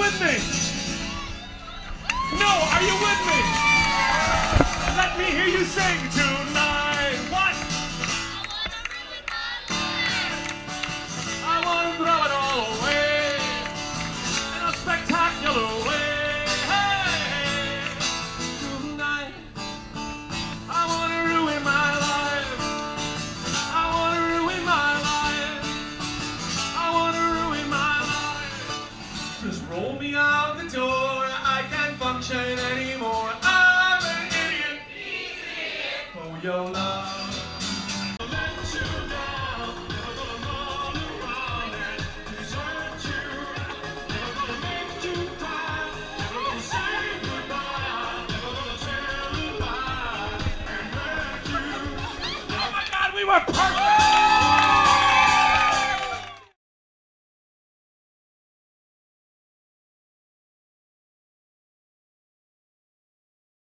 with me? No, are you with me? Let me hear you sing tonight. What? I want to throw it all away in a spectacular way. Hey, tonight I want to ruin my life. I want to ruin my life. I want to ruin my life. Just roll me out the door. I can't function anymore. I'm an idiot. For your love. We were perfect.